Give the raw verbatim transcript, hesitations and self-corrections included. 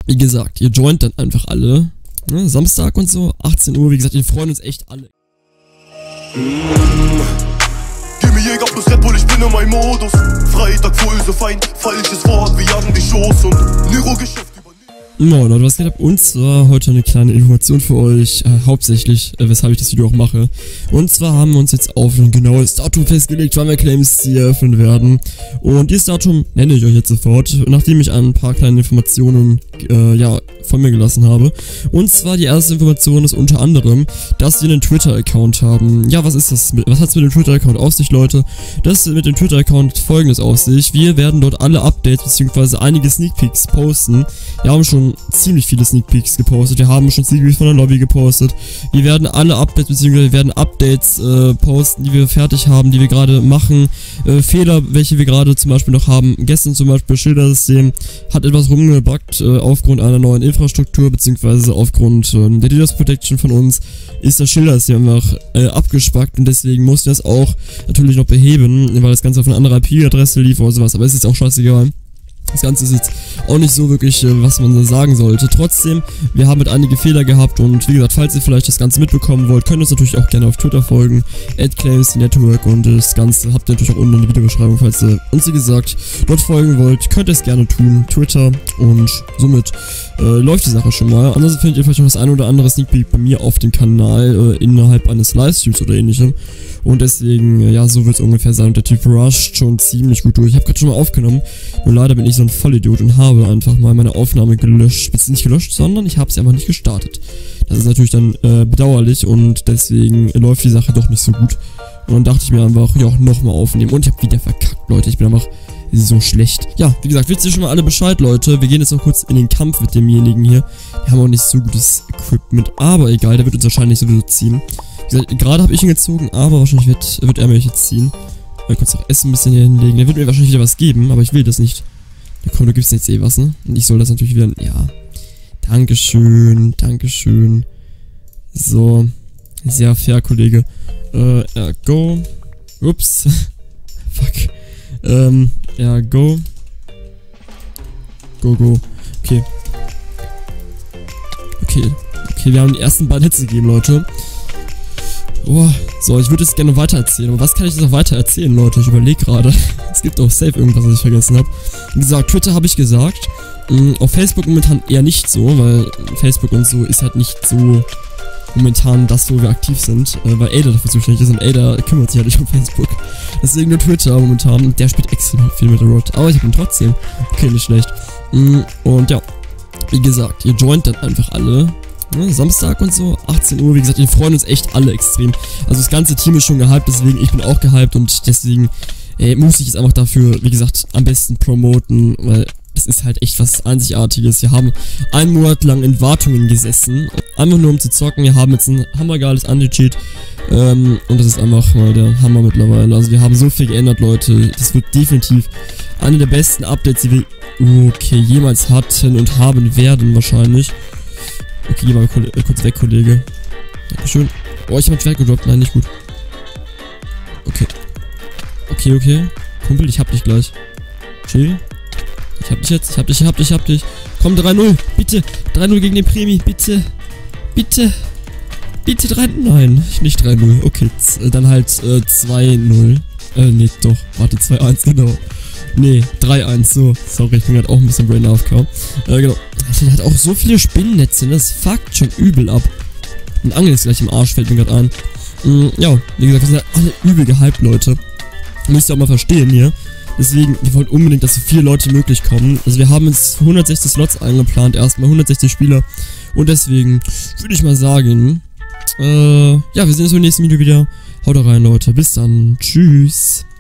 wie gesagt, ihr joint dann einfach alle. Ne? Samstag und so, achtzehn Uhr, wie gesagt, wir freuen uns echt alle. Mmh. Gib mir Jäger plus Red Bull, ich bin in meinem Modus. Freitag voll so fein, falsches Wort, wir jagen die Shows und Nero-Geschäft. Moin Leute, was geht ab? Und zwar heute eine kleine Information für euch, äh, hauptsächlich, äh, weshalb ich das Video auch mache. Und zwar haben wir uns jetzt auf ein genaues Datum festgelegt, wann wir Claims C eröffnen werden. Und dieses Datum nenne ich euch jetzt sofort, nachdem ich ein paar kleine Informationen, äh, ja, von mir gelassen habe. Und zwar die erste Information ist unter anderem, dass wir einen Twitter-Account haben. Ja, was ist das? Mit, was hat es mit dem Twitter-Account auf sich, Leute? Das mit dem Twitter-Account folgendes auf sich. Wir werden dort alle Updates bzw. einige Sneak Peeks posten. Wir haben schon ziemlich viele Sneak Peeks gepostet. Wir haben schon Sneak Peeks von der Lobby gepostet. Wir werden alle Updates bzw. wir werden Updates äh, posten, die wir fertig haben, die wir gerade machen. Äh, Fehler, welche wir gerade zum Beispiel noch haben. Gestern zum Beispiel Schildersystem hat etwas rumgebuggt äh, aufgrund einer neuen Infrastruktur bzw. aufgrund äh, der DDoS Protection von uns ist das Schildersystem einfach äh, abgespackt und deswegen mussten wir das auch natürlich noch beheben, weil das Ganze auf eine andere I P-Adresse lief oder sowas. Aber es ist jetzt auch scheißegal. Das Ganze ist jetzt auch nicht so wirklich, äh, was man da sagen sollte. Trotzdem, wir haben mit einige Fehler gehabt und wie gesagt, falls ihr vielleicht das Ganze mitbekommen wollt, könnt ihr uns natürlich auch gerne auf Twitter folgen, at claimsnetwork, und das Ganze habt ihr natürlich auch unten in der Videobeschreibung, falls ihr uns, wie gesagt, dort folgen wollt, könnt ihr es gerne tun, Twitter, und somit äh, läuft die Sache schon mal. Ansonsten findet ihr vielleicht noch das ein oder andere Sneak Peek bei mir auf dem Kanal äh, innerhalb eines Livestreams oder ähnlichem. Und deswegen, ja, so wird es ungefähr sein. Und der Typ rusht schon ziemlich gut durch. Ich habe gerade schon mal aufgenommen. Nur leider bin ich so ein Vollidiot und habe einfach mal meine Aufnahme gelöscht. Beziehungsweise nicht gelöscht, sondern ich habe sie einfach nicht gestartet. Das ist natürlich dann äh, bedauerlich und deswegen läuft die Sache doch nicht so gut. Und dann dachte ich mir einfach, ja, nochmal aufnehmen. Und ich habe wieder verkackt, Leute. Ich bin einfach so schlecht. Ja, wie gesagt, wisst ihr schon mal alle Bescheid, Leute. Wir gehen jetzt noch kurz in den Kampf mit demjenigen hier. Wir haben auch nicht so gutes Equipment, aber egal, der wird uns wahrscheinlich sowieso ziehen. Wie gesagt, gerade habe ich ihn gezogen, aber wahrscheinlich wird, wird er mich jetzt ziehen. Ich kann auch Essen ein bisschen hier hinlegen. Der wird mir wahrscheinlich wieder was geben, aber ich will das nicht. Ja komm, du gibst jetzt eh was, ne? Und ich soll das natürlich wieder... Ja. Dankeschön, Dankeschön. So. Sehr fair, Kollege. Äh, ja, go. Ups. Fuck. Ähm, ja, go. Go, go. Okay. Okay. Okay, wir haben die ersten beiden Hits gegeben, Leute. Oh, so, ich würde jetzt gerne weiter erzählen. Aber was kann ich jetzt noch weiter erzählen, Leute? Ich überlege gerade. Es gibt auch safe irgendwas, was ich vergessen habe. Wie gesagt, Twitter habe ich gesagt. Mhm, auf Facebook momentan eher nicht so, weil Facebook und so ist halt nicht so momentan das, wo wir aktiv sind. Äh, weil Ada dafür zuständig ist und Ada kümmert sich halt nicht um Facebook. Deswegen nur Twitter momentan. Und der spielt extrem viel mit der Rod. Aber ich habe ihn trotzdem. Okay, nicht schlecht. Mhm, und ja, wie gesagt, ihr joint dann einfach alle. Ne, Samstag und so, achtzehn Uhr, wie gesagt, wir freuen uns echt alle extrem. Also das ganze Team ist schon gehypt, deswegen, ich bin auch gehypt und deswegen ey, muss ich jetzt einfach dafür, wie gesagt, am besten promoten, weil es ist halt echt was Einzigartiges. Wir haben einen Monat lang in Wartungen gesessen, einfach nur um zu zocken. Wir haben jetzt ein hammergeiles Anti-Cheat ähm, und das ist einfach mal der Hammer mittlerweile. Also wir haben so viel geändert, Leute. Das wird definitiv eine der besten Updates, die wir okay, jemals hatten und haben werden wahrscheinlich. Okay, geh mal äh, kurz weg, Kollege. Dankeschön. Oh, ich hab ein Schwert gedroppt. Nein, nicht gut. Okay. Okay, okay. Kumpel, ich hab dich gleich. Chill. Ich hab dich jetzt. Ich hab dich, ich hab dich, ich hab dich. Komm, drei null. Bitte. drei null gegen den Premi. Bitte. Bitte. Bitte drei null. Nein, nicht drei null. Okay, dann halt äh, zwei null. Äh, nee, doch. Warte, zwei eins, genau. Nee, drei eins, so. Sorry, ich bin gerade auch ein bisschen brain A F K. Äh, genau. Der hat auch so viele Spinnennetze, das fuckt schon übel ab. Und Angel ist gleich im Arsch, fällt mir gerade ein. Mm, ja, wie gesagt, wir sind alle übel gehypt, Leute. Müsst ihr auch mal verstehen hier. Deswegen, wir wollen unbedingt, dass so viele Leute möglich kommen. Also wir haben jetzt hundertsechzig Slots eingeplant, erstmal hundertsechzig Spieler. Und deswegen würde ich mal sagen, äh, ja, wir sehen uns im nächsten Video wieder. Haut rein, Leute. Bis dann. Tschüss.